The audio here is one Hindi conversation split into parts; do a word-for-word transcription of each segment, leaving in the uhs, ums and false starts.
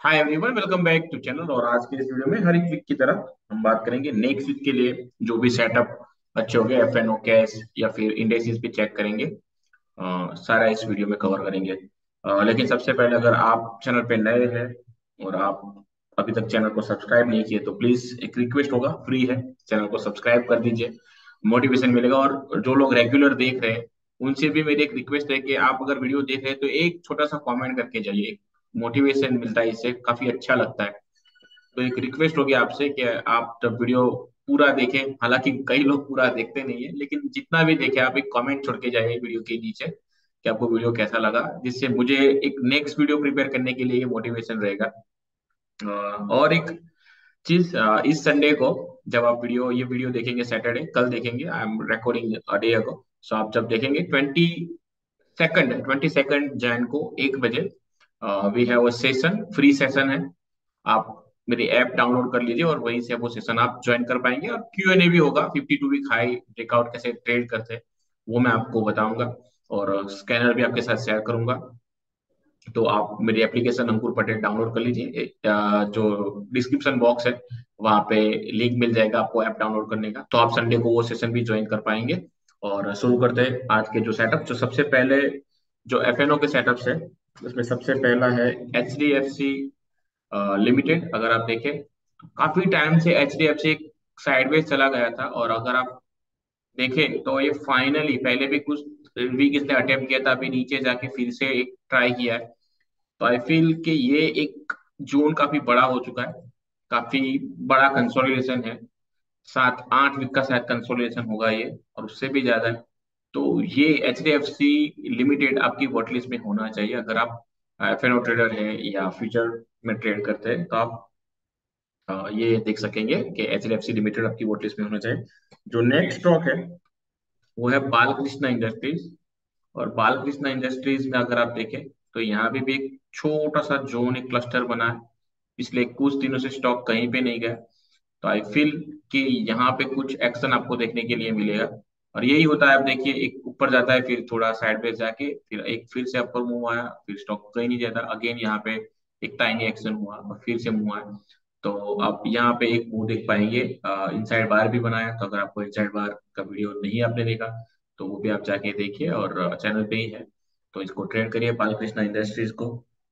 Hi everyone, welcome back to channel. और आज के इस वीडियो में हर एक वीक की तरह हम बात करेंगे नेक्स्ट वीक के लिए जो भी सेटअप अच्छे हो गए, एफ एन ओ कैश या फिर इंडेक्सेस भी चेक करेंगे। अ, सारा इस वीडियो में कवर करेंगे। अ, लेकिन सबसे पहले अगर आप चैनल पे नए हैं और आप अभी तक चैनल को सब्सक्राइब नहीं किए तो प्लीज एक रिक्वेस्ट होगा, फ्री है, चैनल को सब्सक्राइब कर दीजिए। मोटिवेशन मिलेगा। और जो लोग रेगुलर देख रहे हैं उनसे भी मेरी एक रिक्वेस्ट है कि आप अगर वीडियो देख रहे हैं तो एक छोटा सा कमेंट करके जाइए। मोटिवेशन मिलता है, इससे काफी अच्छा लगता है। तो एक रिक्वेस्ट होगी आपसे कि आप जब वीडियो पूरा देखें, हालांकि कई लोग पूरा देखते नहीं है, लेकिन जितना भी देखे आप एक कमेंट छोड़ के जाइए वीडियो के नीचे कि आपको वीडियो कैसा लगा, जिससे मुझे एक नेक्स्ट वीडियो प्रिपेयर करने के लिए ये मोटिवेशन रहेगा। अ, और एक चीज, अ, इस संडे को जब आप वीडियो ये वीडियो देखेंगे, सैटरडे कल देखेंगे, I am recording a day ago. So आप जब देखेंगे twenty second twenty second Jan को एक बजे, we have a session, free session है। आप मेरी ऐप डाउनलोड कर लीजिए और वहीं से वो सेशन आप ज्वाइन कर पाएंगे। और क्यू एन ए भी होगा, fifty two week high breakout कैसे ट्रेड करते हैं वो मैं आपको बताऊंगा। और स्कैनर भी आपके साथ शेयर करूंगा। तो आप मेरी एप्लीकेशन अंकुर पटेल डाउनलोड कर लीजिए। अ, जो डिस्क्रिप्शन बॉक्स है वहाँ पे लिंक मिल जाएगा आपको ऐप डाउनलोड करने का, तो आप संडे को वो सेशन भी ज्वाइन कर पाएंगे। और शुरू करते हैं आज के जो सेटअप। जो सबसे पहले जो एफ एन ओ के सेटअप्स है उसमें सबसे पहला है H D F C limited. अगर आप देखें तो काफी टाइम से H D F C sideways चला गया था, और अगर आप देखें तो ये फाइनली पहले भी कुछ वीक इसने अटेम्प्ट किया था, अभी नीचे जाके फिर से एक ट्राई किया है। तो आई फील कि ये एक जोन काफी बड़ा हो चुका है, काफी बड़ा कंसोलिडेशन है। सात आठ वीक का शायद कंसोलिडेशन होगा ये, और उससे भी ज्यादा है। तो ये H D F C limited आपकी वॉच लिस्ट में होना चाहिए। अगर आप एफ एन ओ ट्रेडर है या फ्यूचर में ट्रेड करते हैं तो आप अ, ये देख सकेंगे कि H D F C limited आपकी वॉच लिस्ट में होना चाहिए। जो नेक्स्ट स्टॉक है वो है बालकृष्ण इंडस्ट्रीज। और बालकृष्ण इंडस्ट्रीज में अगर आप देखें तो यहाँ पे भी एक छोटा सा जोन, एक क्लस्टर बना है। पिछले कुछ दिनों से स्टॉक कहीं पे नहीं गया। तो आई फील कि यहाँ पे कुछ एक्शन आपको देखने के लिए मिलेगा। और यही होता है, आप देखिए एक ऊपर जाता है, फिर थोड़ा साइडवेज जाके फिर एक फिर से अपर मूव आया, फिर स्टॉक कहीं नहीं जाता, अगेन यहाँ पे एक टाइनी एक्शन हुआ और फिर से मूव आया। तो आप यहाँ पे एक मूव देख पाएंगे। इनसाइड बार भी बनाया, तो अगर आपको इनसाइड बार का वीडियो नहीं आपने देखा तो वो भी आप जाके देखिए, और चैनल पे ही है। तो इसको ट्रेड करिए बालकृष्ण इंडस्ट्रीज को।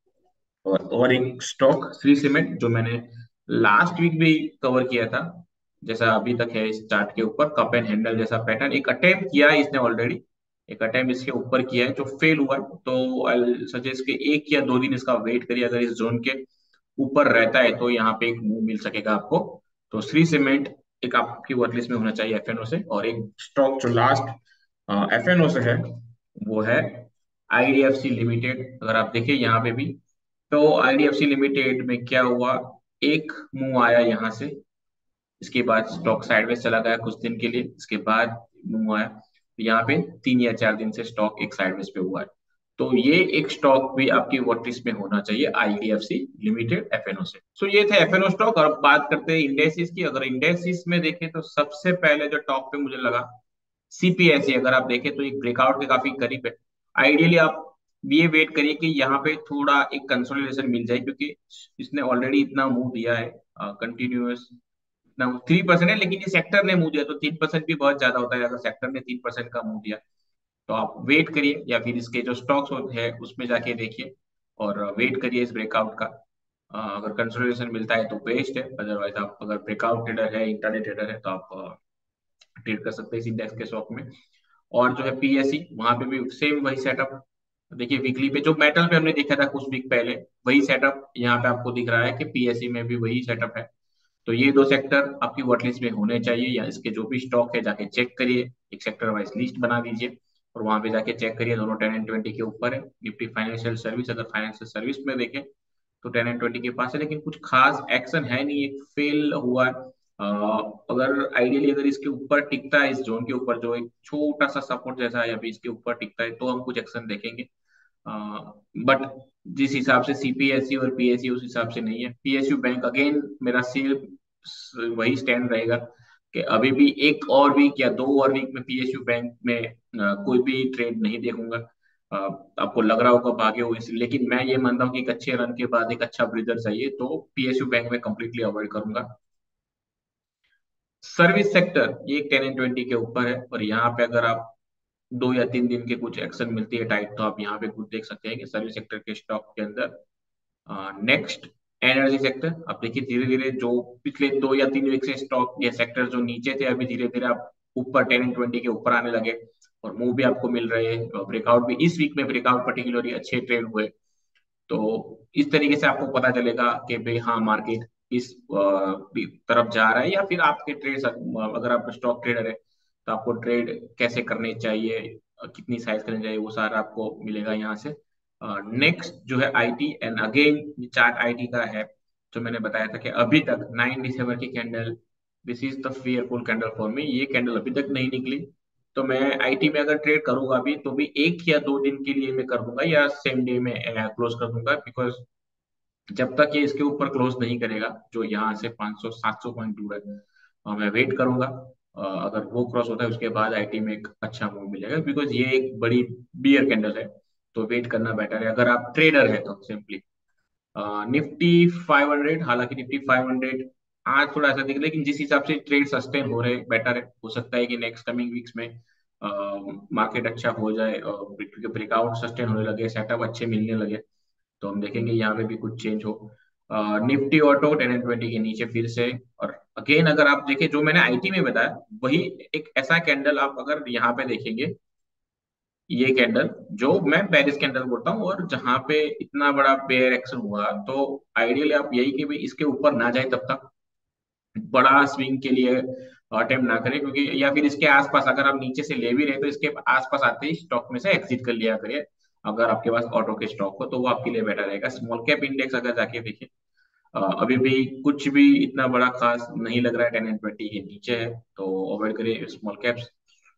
और और एक स्टॉक श्री सीमेंट, जो मैंने लास्ट वीक भी कवर किया था। जैसा अभी तक है इस चार्ट के ऊपर कप एंड हैंडल जैसा पैटर्न, एक अटेम्प्ट किया है इसने ऑलरेडी, एक अटेम्प्ट इसके ऊपर किया है जो फेल हुआ है। तो आई सजेस्ट कि एक या दो दिन इसका वेट करिए, अगर इस जोन के ऊपर रहता है तो यहाँ पे एक मूव मिल सकेगा आपको। तो श्री सीमेंट एक आपकी वॉच लिस्ट में होना चाहिए एफ एन ओ से। और एक स्टॉक जो लास्ट एफ एन ओ से है वो है I D F C limited. अगर आप देखिए यहाँ पे भी, तो I D F C limited में क्या हुआ, एक मूव आया यहाँ से, इसके बाद स्टॉक साइडवेज चला गया कुछ दिन के लिए, इसके बाद मूव आया। तो यहाँ पे तीन या चार दिन से स्टॉक एक साइडवेज पे हुआ है। तो ये एक स्टॉक भी आपकी वॉच लिस्ट में होना चाहिए, I D F C limited F N O से। सो ये थे एफ एन ओ स्टॉक। और अब बात करते हैं इंडेक्सिस की। अगर इंडेक्सिस में देखें तो सबसे पहले जो टॉप पे मुझे लगा सी पी एस ई। अगर आप देखें तो एक ब्रेकआउट के काफी करीब है। आइडियली आप ये वेट करिए कि यहाँ पे थोड़ा एक कंसोलिडेशन मिल जाए, क्योंकि इसने ऑलरेडी इतना मूव दिया है कंटिन्यूअस। ना थ्री परसेंट है, लेकिन ये सेक्टर ने मुंह दिया तो तीन परसेंट भी बहुत ज्यादा होता है। अगर सेक्टर ने तीन परसेंट का मुंह दिया तो आप वेट करिए, या फिर इसके जो स्टॉक्स होते हैं उसमें जाके देखिए और वेट करिए इस ब्रेकआउट का। अ, अगर कंसोलिडेशन मिलता है तो बेस्ट है, अदरवाइज आप अगर ब्रेकआउट ट्रेडर है, इंटरनेट ट्रेडर है, तो आप ट्रेड कर सकते हैं इस इंडेक्स के स्टॉक में। और जो है पी एस ई, वहां पे भी सेम वही सेटअप। देखिए वीकली पे जो मेटल पे हमने देखा था कुछ वीक पहले, वही सेटअप यहाँ पे आपको दिख रहा है कि पी एस ई में भी वही सेटअप है। तो ये दो सेक्टर आपकी वॉटलिस्ट में होने चाहिए, या इसके जो भी स्टॉक है जाके चेक करिए, एक सेक्टर वाइज लिस्ट बना दीजिए और वहां पे जाके चेक करिए। दोनों टेन एंड ट्वेंटी के ऊपर है। निफ्टी फाइनेंशियल सर्विस, अगर फाइनेंशियल सर्विस में देखें तो टेन एंड ट्वेंटी के पास है, लेकिन कुछ खास एक्शन है नहीं, एक फेल हुआ है। अ, अगर आइडियली अगर इसके ऊपर टिकता है, इस जोन के ऊपर जो एक छोटा सा सपोर्ट जैसा है, अभी इसके ऊपर टिकता है तो हम कुछ एक्शन देखेंगे। बट जिस हिसाब से सी पी एस ई और पी एस यू उस हिसाब से नहीं है। P S U bank again मेरा सिर्फ वही स्टैंड रहेगा कि अभी भी एक और वीक या दो और वीक में पी एस यू बैंक में अ, कोई भी ट्रेड नहीं देखूंगा। अ, आपको लग रहा होगा भागे हो इस, लेकिन मैं ये मानता हूँ कि एक अच्छे रन के बाद एक अच्छा ब्रीदर चाहिए, तो पीएसयू बैंक में कंप्लीटली अवॉइड करूंगा। सर्विस सेक्टर ये टेन एंड ट्वेंटी के ऊपर है, और यहाँ पे अगर आप दो या तीन दिन के कुछ एक्शन मिलती है टाइट, तो आप यहाँ पे कुछ देख सकते हैं कि सर्विस सेक्टर के स्टॉक के अंदर। Next, energy sector. अब देखिए धीरे धीरे जो पिछले दो या तीन वीक से स्टॉक या सेक्टर जो नीचे थे, अभी धीरे धीरे आप ऊपर टेन एंड ट्वेंटी के ऊपर आने लगे, और मूव भी आपको मिल रहे हैं। ब्रेकआउट भी इस वीक में, ब्रेकआउट पर्टिकुलरली अच्छे ट्रेड हुए। तो इस तरीके से आपको पता चलेगा कि भाई हाँ, मार्केट इस अ, तरफ जा रहा है, या फिर आपके ट्रेड, अगर आप स्टॉक ट्रेडर है तो आपको ट्रेड कैसे करने चाहिए, अ, कितनी साइज करनी चाहिए, वो सारा आपको मिलेगा यहाँ से। नेक्स्ट जो है IT, and again chart IT का है, जो मैंने बताया था कि अभी तक नाइन दिसंबर की candle, this is the fearful candle for me. ये कैंडल अभी तक नहीं निकली, तो मैं आईटी में अगर ट्रेड करूंगा भी, तो भी एक या दो दिन के लिए मैं कर दूंगा, या सेम डे में क्लोज कर दूंगा। बिकॉज जब तक ये इसके ऊपर क्लोज नहीं करेगा, जो यहाँ से पाँच सौ सात सौ पॉइंट दूर है, अ, मैं वेट करूंगा। अ, अगर वो क्रॉस होता है, उसके बाद आईटी में एक अच्छा मूव मिलेगा, बिकॉज ये एक बड़ी बियर कैंडल है, तो वेट करना बेटर है अगर आप ट्रेडर है तो सिंपली। निफ्टी फाइव हंड्रेड, हालांकि निफ्टी फाइव हंड्रेड आज थोड़ा ऐसा दिख, लेकिन जिस हिसाब से ट्रेड सस्टेन हो रहे, बेटर है। हो सकता है कि नेक्स्ट कमिंग वीक्स में मार्केट अच्छा हो जाए, और क्योंकि ब्रेकआउट सस्टेन होने लगे, सेटअप अच्छे मिलने लगे, तो हम देखेंगे यहाँ पे भी कुछ चेंज हो। Nifty auto ten and twenty के नीचे फिर से। और अगेन अगर आप देखें, जो मैंने आईटी में बताया, वही एक ऐसा कैंडल आप अगर यहाँ पे देखेंगे, ये कैंडल जो मैं बेरिश कैंडल बोलता हूँ, और जहां पे इतना बड़ा बेयर एक्शन हुआ, तो आइडियली आप यही कि भाई इसके ऊपर ना जाए तब तक, बड़ा स्विंग के लिए अटेम्प्ट ना करें, क्योंकि या फिर इसके आसपास अगर आप नीचे से ले भी रहे, तो इसके आसपास आते ही स्टॉक में से एग्जिट कर लिया करिए। अगर आपके पास ऑटो के स्टॉक हो तो वो आपके लिए बेटर रहेगा। स्मॉल कैप इंडेक्स अगर जाके देखिए, अ, अभी भी कुछ भी इतना बड़ा खास नहीं लग रहा है, टेन एंड ट्वेंटी के नीचे है, तो अवॉइड करिए स्मॉल कैप्स।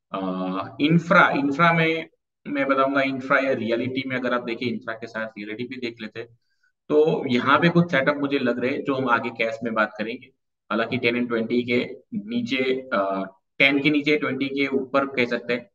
इंफ्रा इंफ्रा में मैं बताऊंगा, इंफ्रा या रियलिटी में अगर आप देखिए, इंफ्रा के साथ रियलिटी भी देख लेते हैं, तो यहाँ पे कुछ सेटअप मुझे लग रहे हैं, जो हम आगे कैश में बात करेंगे। हालांकि टेन एंड ट्वेंटी के नीचे, टेन के नीचे ट्वेंटी के ऊपर कह सकते हैं,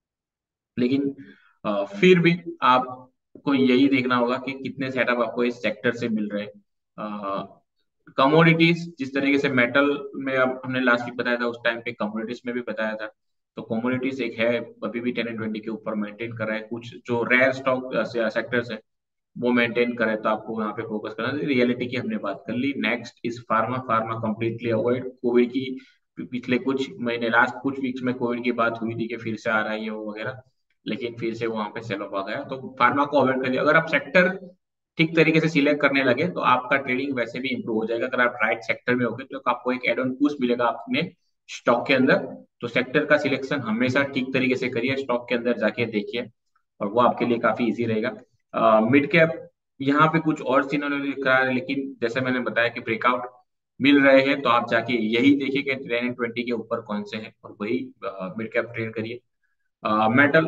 लेकिन अ, फिर भी आपको यही देखना होगा कि कितने सेटअप आपको इस सेक्टर से मिल रहे हैं। कमोडिटीज, जिस तरीके से मेटल में, अब हमने लास्ट वीक बताया था, उस टाइम पे कमोडिटीज में भी बताया था, तो कमोडिटीज एक है, अभी भी टेन एंड ट्वेंटी के ऊपर मेंटेन कर रहा है। कुछ जो रेयर स्टॉक सेक्टर्स है, वो मेंटेन करे, तो आपको यहाँ पे फोकस करना है। रियलिटी की हमने बात कर ली। Next is pharma. Pharma completely avoid. Covid की पिछले कुछ महीने, लास्ट कुछ वीक्स में कोविड की बात हुई थी कि फिर से आ रहा है ये वो वगैरह, लेकिन फिर से वहां पे सेल ऑफ आ गया, तो फार्मा को अवॉइड करिए। अगर आप सेक्टर ठीक तरीके से सिलेक्ट करने लगे, तो आपका ट्रेडिंग वैसे भी इंप्रूव हो जाएगा। अगर आप राइट सेक्टर में होगे, तो आपको एक एड ऑन बूस्ट मिलेगा अपने स्टॉक के अंदर। तो सेक्टर का सिलेक्शन हमेशा ठीक तरीके से करिए, स्टॉक के अंदर जाके देखिए, और वो आपके लिए काफी इजी रहेगा। मिड कैप, यहाँ पे कुछ और सिनारियो दिख रहा है, लेकिन जैसे मैंने बताया कि ब्रेकआउट मिल रहे हैं, तो आप जाके यही देखिए कि टेन एंड ट्वेंटी के ऊपर कौन से हैं, और वही मिड कैप ट्रेड करिए। मेटल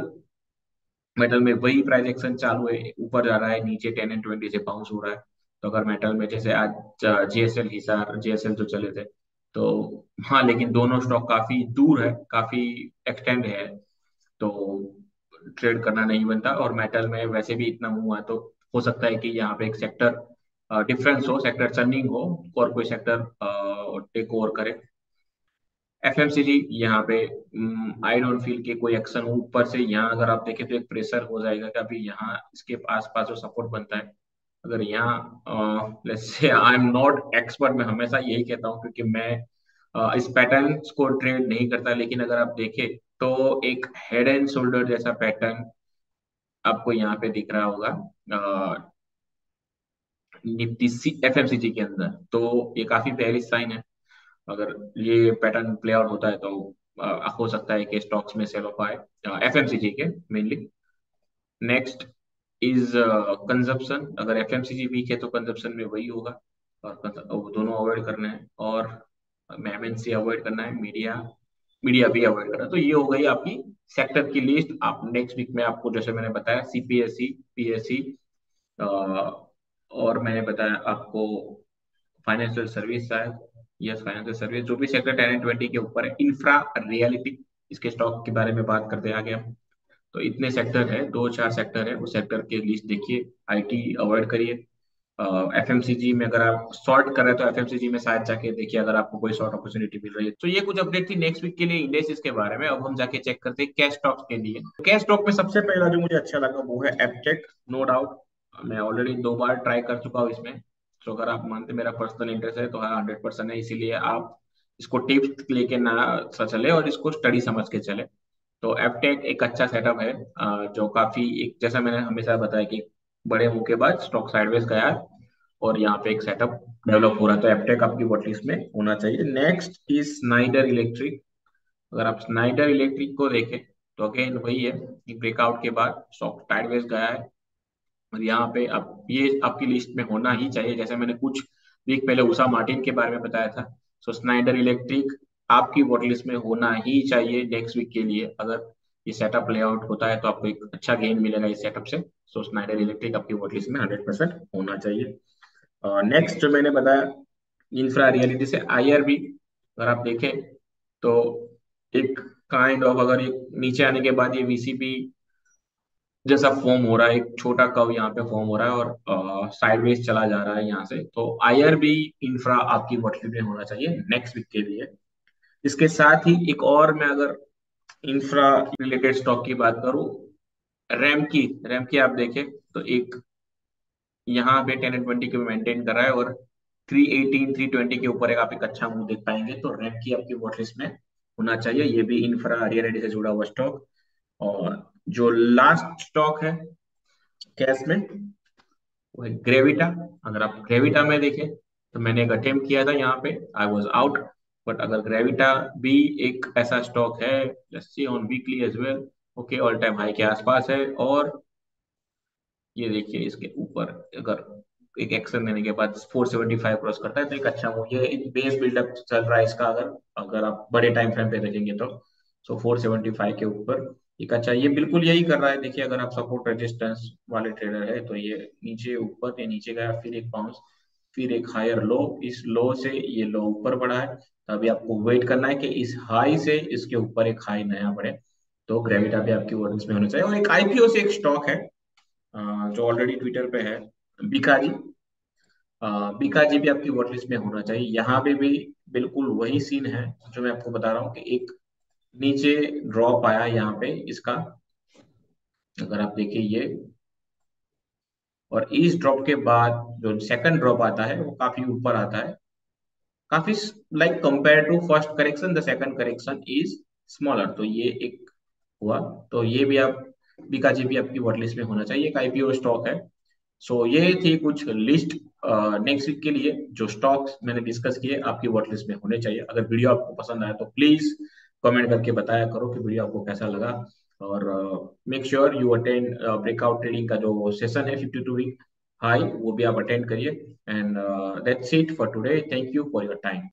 मेटल में वही प्राइस एक्शन चालू है, ऊपर जा रहा है, नीचे टेन एंड ट्वेंटी से बाउंस हो रहा है। तो अगर मेटल में जैसे आज जीएसएल, हिसार जीएसएल जो चले थे, तो हाँ, लेकिन दोनों स्टॉक काफी दूर है, काफी एक्सटेंड है, तो ट्रेड करना नहीं बनता। और मेटल में वैसे भी इतना मुंह है, तो हो सकता है कि यहाँ पे एक सेक्टर डिफरेंस हो, सेक्टर चर्निंग हो, और कोई सेक्टर टेक ओवर करे। एफएमसीजी, यहाँ पे आई डोंट फील कि कोई एक्शन हो ऊपर से। यहाँ अगर आप देखें, तो एक प्रेशर हो जाएगा कि अभी यहाँ इसके आसपास जो सपोर्ट बनता है, अगर यहाँ, let's say I am not expert, मैं हमेशा यही कहता हूँ, क्योंकि मैं अ, इस पैटर्न को ट्रेड नहीं करता, लेकिन अगर आप देखें, तो एक हेड एंड शोल्डर जैसा पैटर्न आपको यहाँ पे दिख रहा होगा निफ्टी एफएमसीजी के अंदर, तो ये काफी बेयरिश साइन है। अगर ये पैटर्न प्ले आउट होता है, तो अ, हो सकता है कि स्टॉक्स में सेल ऑफ आए, एफएमसीजी के मेनली। Next is consumption. अगर एफएमसीजी वीक है, तो कंजप्शन में वही होगा, और cons- वो दोनों अवॉइड करना है। और एमएनसी अवॉइड करना है, मीडिया मीडिया भी अवॉइड करना है। तो ये हो गई आपकी सेक्टर की लिस्ट। आप नेक्स्ट वीक में, आपको जैसे मैंने बताया, सीपीएससी, पीएससी, और मैंने बताया आपको फाइनेंशियल सर्विस शायद, यस फाइनेंशियल सर्विस, जो भी सेक्टर टेन एंड ट्वेंटी के ऊपर है। इंफ्रा, रियलिटी, इसके स्टॉक के बारे में बात करते हैं आगे हम। तो इतने सेक्टर है, दो चार सेक्टर है, उस सेक्टर के लिस्ट देखिए, आईटी अवॉइड करिए। एफएमसीजी में अगर आप शॉर्ट कर रहे हैं तो एफएमसीजी में शायद जाके देखिए अगर आपको कोई शॉर्ट अपॉर्चुनिटी मिल रही है। तो ये कुछ अपडेट थी नेक्स्ट वीक के लिए इंडेक्सेस के बारे में। अब हम जाके चेक करते हैं कैश स्टॉक्स के लिए। कैश स्टॉक में सबसे पहला जो मुझे अच्छा लगा वो है एपटेक। नो डाउट मैं ऑलरेडी दो बार ट्राई कर चुका हूँ इसमें। तो अगर आप मानते मेरा पर्सनल इंटरेस्ट है तो हाँ हंड्रेड परसेंट है, इसीलिए आप इसको टिप्स लेके ना चले और इसको स्टडी समझ के चले। तो एपटेक एक अच्छा सेटअप है, अ, जो काफी एक जैसा मैंने हमेशा बताया कि बड़े मुंह के बाद स्टॉक साइडवेज गया है और यहाँ पे एक सेटअप डेवलप हो रहा है। तो एपटेक आपकी वॉच लिस्ट में होना चाहिए। Next is Schneider Electric. अगर आप स्नाइडर इलेक्ट्रिक को देखें तो अगेन वही है कि ब्रेकआउट के बाद स्टॉक साइडवेज गया है और यहाँ पे अब ये आपकी लिस्ट में होना ही चाहिए। जैसे मैंने कुछ वीक पहले उषा मार्टिन के बारे में बताया था, सो स्नाइडर इलेक्ट्रिक आपकी वॉट लिस्ट में होना ही चाहिए नेक्स्ट वीक के लिए। अगर ये सेटअप लेआउट होता है तो आपको एक अच्छा गेन मिलेगा इस सेटअप से। सो स्नाइडर इलेक्ट्रिक आपकी वॉट लिस्ट में हंड्रेड परसेंट होना चाहिए। नेक्स्ट जो मैंने बताया इंफ्रा रियलिटी से आईआरबी, अगर आप देखें तो एक काइंड ऑफ अगर ये नीचे आने के बाद ये वीसीपी जैसा फॉर्म हो रहा है, एक छोटा कव यहाँ पे फॉर्म हो रहा है और साइडवेज चला जा रहा है यहाँ से। तो आईआरबी इंफ्रा आपकी वॉटलिस्ट में होना चाहिए नेक्स्ट वीक के लिए। इसके साथ ही एक और मैं अगर इंफ्रा रिलेटेड स्टॉक की बात करूं, रैमकी रैमकी आप देखें तो एक यहाँ पे टेन एंड ट्वेंटी के मेंटेन कर रहा है और थ्री एटीन थ्री ट्वेंटी के ऊपर एक आप एक अच्छा मूव देख पाएंगे। तो रैमकी आपकी वॉटलिस्ट में होना चाहिए, ये भी इंफ्रा रियलिटी से जुड़ा हुआ स्टॉक। और जो लास्ट स्टॉक है कैश में वो है ग्रेविटा। अगर आप ग्रेविटा में देखें तो मैंने एक अटेम्प्ट किया था यहाँ पे, आई वाज आउट। बट अगर ग्रेविटा भी एक ऐसा स्टॉक है, let's see on weekly as well, okay all time high के आसपास है और ये देखिए इसके ऊपर अगर एक एक्शन देने के बाद फोर सेवेंटी फाइव क्रॉस करता है तो एक अच्छा मूव, ये एक बेस बिल्डअप चल रहा है इसका अगर अगर आप बड़े टाइम फ्रेम पे देखेंगे तो। सो फोर सेवेंटी फाइव के ऊपर एक अच्छा, ये बिल्कुल यही कर रहा है। देखिए अगर आप सपोर्ट रेजिस्टेंस वाले ट्रेडर है तो ये नीचे ऊपर या नीचे गया, फिर एक बाउंस, फिर एक हायर लो, इस लो से ये लो ऊपर बढ़ा है। तो अभी आपको वेट करना है कि इस हाई से इसके ऊपर एक हाई नया बढ़े। तो ग्रेविटा भी आपकी वर्ड्स में होना चाहिए। और एक आईपीओ से एक स्टॉक है अ, जो ऑलरेडी ट्विटर पे है, बीकाजी। बीकाजी भी आपकी वॉटलिस्ट में होना चाहिए। यहाँ पे भी बिल्कुल वही सीन है जो मैं आपको बता रहा हूँ कि एक नीचे ड्रॉप आया यहाँ पे इसका, अगर आप देखिए ये, और इस ड्रॉप के बाद जो सेकंड ड्रॉप आता है वो काफी ऊपर आता है, काफी like compare to first correction the second correction is smaller. तो ये एक हुआ, तो ये भी आप बीकाजी भी आपकी वॉटलिस्ट में होना चाहिए, एक आईपीओ स्टॉक है। सो so, ये थी कुछ लिस्ट नेक्स्ट वीक के लिए जो स्टॉक्स मैंने डिस्कस किए आपकी वॉच लिस्ट में होने चाहिए। अगर वीडियो आपको पसंद आया तो प्लीज कमेंट करके बताया करो कि वीडियो आपको कैसा लगा। और make sure you attend breakout trading का जो सेशन है फिफ्टी टू वीक हाई, वो भी आप अटेंड करिए। And that's it for today, thank you for your time.